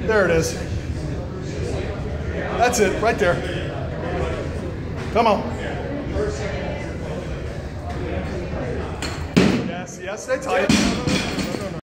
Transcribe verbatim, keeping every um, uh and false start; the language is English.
There it is. That's it, right there. Come on. Yes, yes, stay tight.